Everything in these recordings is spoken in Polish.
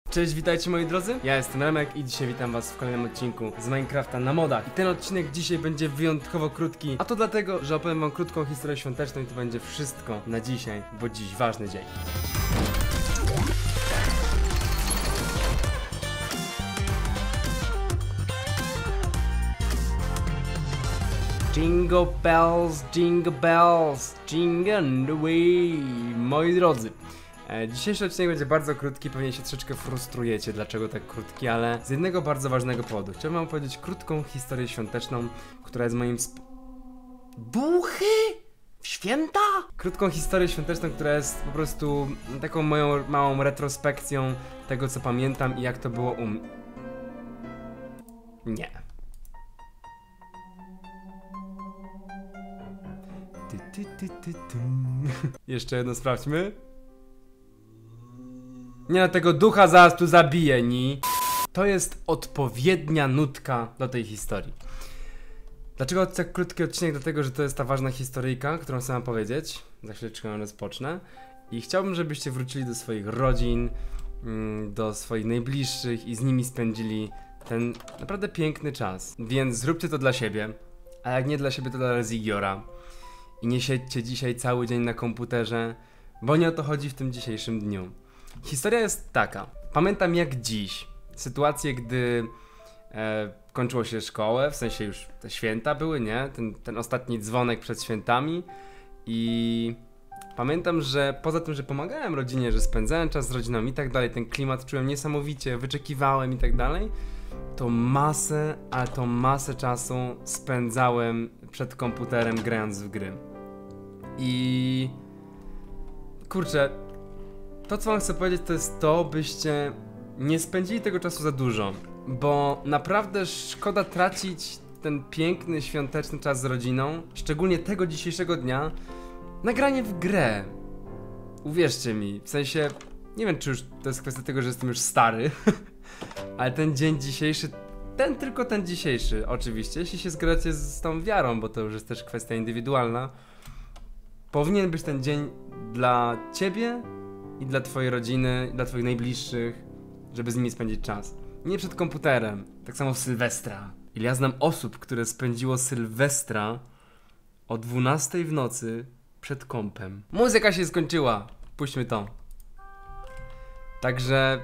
Cześć, witajcie moi drodzy, ja jestem Remek i dzisiaj witam was w kolejnym odcinku z Minecrafta na modach. I ten odcinek dzisiaj będzie wyjątkowo krótki, a to dlatego, że opowiem wam krótką historię świąteczną i to będzie wszystko na dzisiaj, bo dziś ważny dzień. Jingle bells, jingle bells, jingle all the way. Moi drodzy, dzisiejszy odcinek będzie bardzo krótki, pewnie się troszeczkę frustrujecie, dlaczego tak krótki, ale z jednego bardzo ważnego powodu. Chciałbym wam powiedzieć krótką historię świąteczną, która jest moim Buchy? W święta? Krótką historię świąteczną, która jest po prostu taką moją małą retrospekcją tego, co pamiętam i jak to było Nie. Jeszcze jedno sprawdźmy. Nie, no tego ducha zaraz tu zabiję, ni. To jest odpowiednia nutka do tej historii. Dlaczego tak krótki odcinek? Dlatego, że to jest ta ważna historyjka, którą chcę wam powiedzieć. Za chwileczkę ją rozpocznę. I chciałbym, żebyście wrócili do swoich rodzin, do swoich najbliższych i z nimi spędzili ten naprawdę piękny czas. Więc zróbcie to dla siebie, a jak nie dla siebie, to dla Rezigiora. I nie siedźcie dzisiaj cały dzień na komputerze, bo nie o to chodzi w tym dzisiejszym dniu. Historia jest taka. Pamiętam jak dziś sytuację, gdy kończyło się szkołę, w sensie już te święta były, nie? Ten ostatni dzwonek przed świętami. I pamiętam, że poza tym, że pomagałem rodzinie, że spędzałem czas z rodziną i tak dalej, ten klimat czułem niesamowicie, wyczekiwałem i tak dalej, to masę czasu spędzałem przed komputerem grając w gry. I kurczę, to co wam chcę powiedzieć, to jest to, byście nie spędzili tego czasu za dużo, bo naprawdę szkoda tracić ten piękny, świąteczny czas z rodziną, szczególnie tego dzisiejszego dnia, na granie w grę. Uwierzcie mi, w sensie, nie wiem czy już to jest kwestia tego, że jestem już stary, ale ten dzień dzisiejszy, tylko ten dzisiejszy, oczywiście, jeśli się zgadzacie z tą wiarą, bo to już jest też kwestia indywidualna, powinien być ten dzień dla ciebie i dla twojej rodziny, i dla twoich najbliższych, żeby z nimi spędzić czas. Nie przed komputerem, tak samo w Sylwestra. Ile ja znam osób, które spędziło Sylwestra o 12 w nocy przed kompem. Muzyka się skończyła, puśćmy to. Także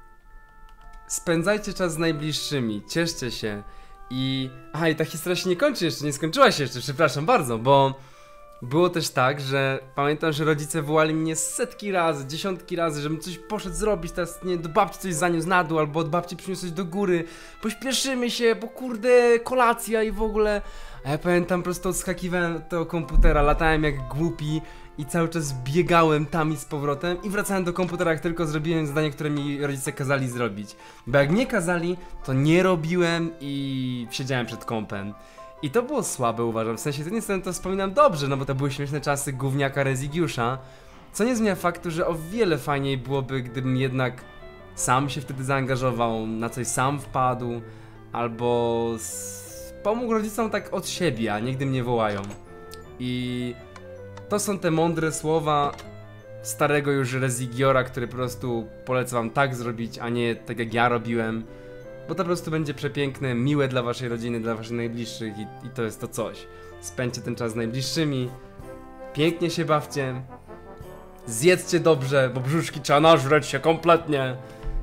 spędzajcie czas z najbliższymi, cieszcie się i... Aha, i ta historia się nie kończy jeszcze, nie skończyła się jeszcze, przepraszam bardzo, bo było też tak, że pamiętam, że rodzice wołali mnie setki razy, dziesiątki razy, żebym coś poszedł zrobić, teraz nie, do babci coś zaniósł na dół, albo od babci przyniósł coś do góry, pośpieszymy się, bo kurde, kolacja i w ogóle. A ja pamiętam, po prostu odskakiwałem od tego komputera, latałem jak głupi i cały czas biegałem tam i z powrotem i wracałem do komputera, jak tylko zrobiłem zadanie, które mi rodzice kazali zrobić. Bo jak nie kazali, to nie robiłem i siedziałem przed kompem. I to było słabe, uważam, w sensie to wspominam dobrze, no bo to były śmieszne czasy gówniaka Rezigiusza, co nie zmienia faktu, że o wiele fajniej byłoby, gdybym jednak sam się wtedy zaangażował, na coś sam wpadł, albo pomógł rodzicom tak od siebie, a nie gdy mnie wołają. I to są te mądre słowa starego już Rezigiora, który po prostu polecam wam tak zrobić, a nie tak jak ja robiłem. Bo to po prostu będzie przepiękne, miłe dla waszej rodziny, dla waszych najbliższych i to jest to coś. Spędźcie ten czas z najbliższymi, pięknie się bawcie, zjedzcie dobrze, bo brzuszki trzeba nażreć się kompletnie.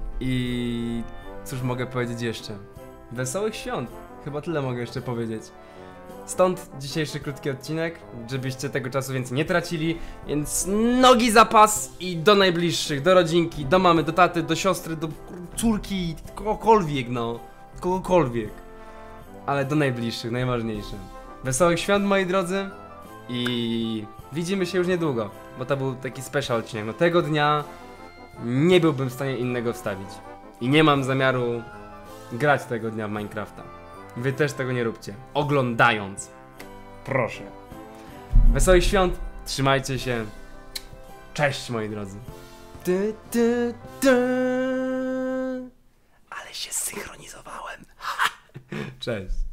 I cóż mogę powiedzieć jeszcze? Wesołych świąt, chyba tyle mogę jeszcze powiedzieć. Stąd dzisiejszy krótki odcinek, żebyście tego czasu więcej nie tracili, więc nogi za pas i do najbliższych, do rodzinki, do mamy, do taty, do siostry, do córki, kogokolwiek, no, kogokolwiek. Ale do najbliższych, najważniejsze. Wesołych świąt, moi drodzy, i widzimy się już niedługo, bo to był taki special odcinek. No tego dnia nie byłbym w stanie innego wstawić i nie mam zamiaru grać tego dnia w Minecrafta. Wy też tego nie róbcie, oglądając. Proszę. Wesołych świąt, trzymajcie się. Cześć, moi drodzy. Ale się zsynchronizowałem. Cześć.